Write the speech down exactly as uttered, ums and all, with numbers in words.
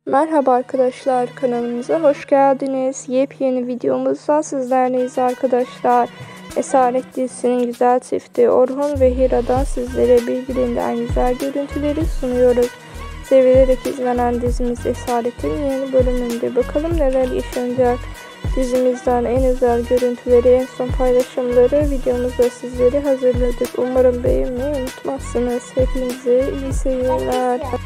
Merhaba arkadaşlar, kanalımıza hoş geldiniz. Yepyeni videomuzda sizlerleyiz arkadaşlar. Esaret dizisinin güzel çifti Orhun ve Hira'dan sizlere birbirinden güzel görüntüleri sunuyoruz. Sevilerek izlenen dizimiz Esaret'in yeni bölümünde bakalım neler yaşanacak. Dizimizden en özel görüntüleri, en son paylaşımları videomuzda sizlere hazırladık. Umarım beğenmeyi unutmazsınız. Hepinize iyi seyirler.